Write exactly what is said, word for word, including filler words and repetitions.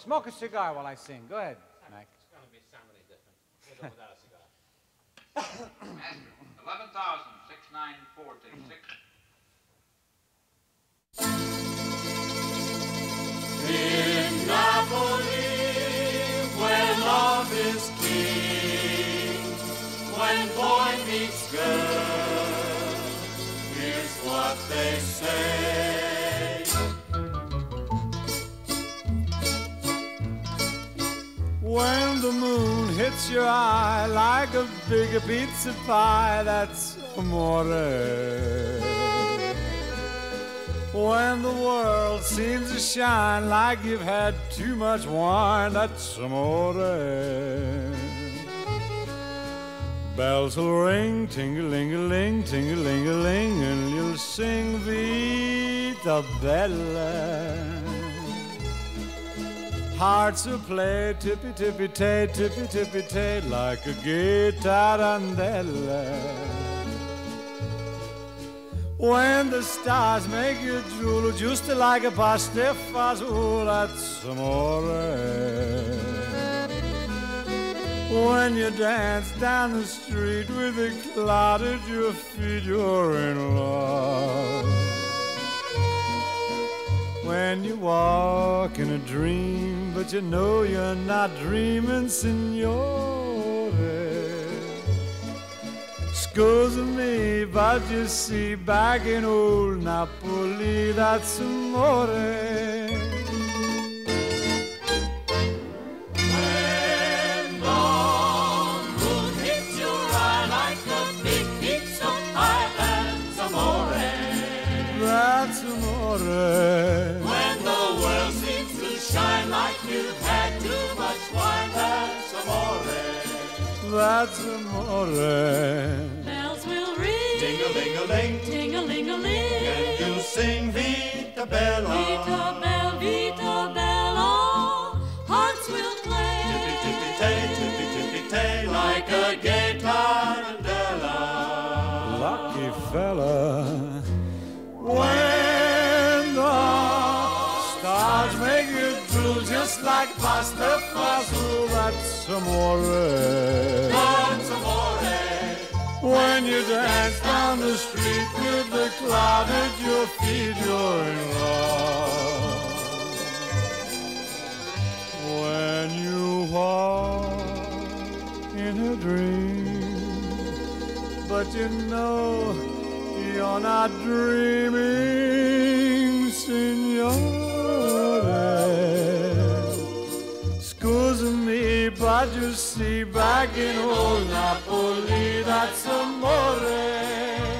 Smoke a cigar while I sing. Go ahead, Mac. It's going to be somebody different. We'll do without a cigar. eleven thousand six nine forty-six. In Napoli, where love is king, when boy meets girl, here's what they say. When the moon hits your eye like a big pizza pie, that's amore. When the world seems to shine like you've had too much wine, that's amore. Bells will ring, ting-a-ling-a-ling, ting-a-ling-a-ling, and you'll sing Vita Bella. Hearts will play tippy-tippy-tay, tippy-tippy-tay, like a gay tarantella. When the stars make you drool, just like a pasta fazool, that's amore. When you dance down the street with a cloud at your feet, you're in love. When you walk in a dream, but you know you're not dreaming, signore. Scusa me, but you see, back in old Napoli, that's amore. When the moon hits your eye like a big pizza pie, that's amore. That's amore. When the world seems to shine like you've had too much wine, that's amore. That's amore. Bells will ring, Ting-a-ling-a-ling, ting-a-ling-a-ling, and you'll sing Vita Bella. Vita Bella, Vita Bella. Hearts will play, Tippy-tippy-tay, tippy-tippy-tay, like a gay tarantella. Lucky fella. When the stars make you drool just like pasta fazool, that's amore. That's amore. When you dance down the street with the cloud at your feet, you're in love. When you walk in a dream, but you know you're not dreaming, signore. Scusa me, but you see, back in old Napoli, that's amore.